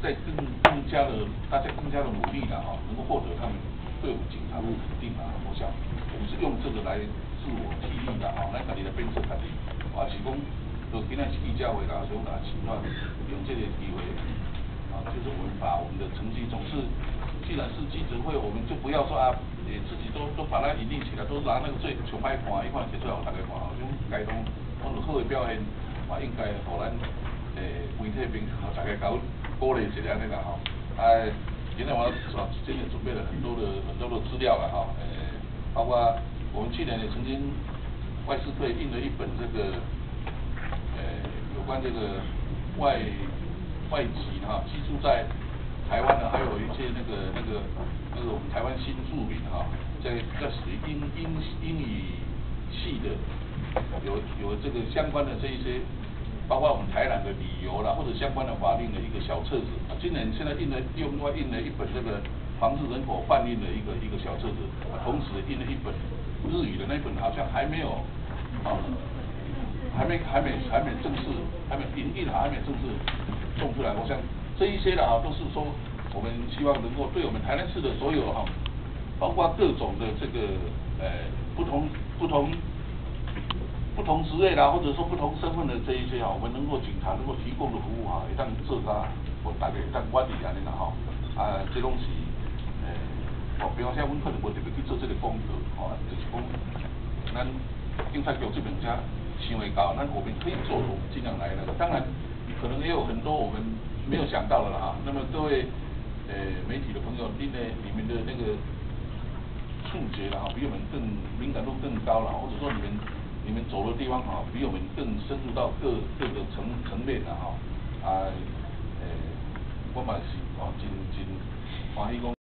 在更加的大家更加的努力了哈，能够获得他们对我们警察的肯定啊，我想我们是用这个来自我激励的哈，咱家己来鞭策家己，啊是讲，就今仔是记者会啦，所以啦，希望用这个机会啊，就是我们把我们的成绩总是，既然是记者会，我们就不要说啊，自己都把它隐匿起来，都拿那个最上歹看，一看摕出来互大家看，种该讲我们好的表现，嘛应该互咱媒体边大家搞鼓励一下安尼啦吼。今天我今天准备了很多的资料了哈，包括我们去年也曾经外事会印了一本这个有关这个外籍哈居住在台湾的，还有一些那个我们台湾新住民哈，这属于英语系的，有这个相关的这一些。包括我们台南的旅游啦，或者相关的法令的一个小册子。今年现在另外印了一本这个防治人口贩运的一个小册子，同时印了一本日语的那本好像还没有还没正式还没印好，还没正式送出来。我想这一些的都是说我们希望能够对我们台南市的所有包括各种的这个不同职业啦，或者说不同身份的这一些我们能够警察能够提供的服务会当做他或大概当管理安尼啦这拢是比方说阮可能无特别去做这个功课就是讲咱警察局这边家想会到，那我们可以做，我们尽量来那个。当然，可能也有很多我们没有想到的啦那么各位媒体的朋友，你们的那个触觉啦比我们更敏感度更高了，或者说你们走的地方比我们更深入到各个层面的我嘛是真欢喜讲。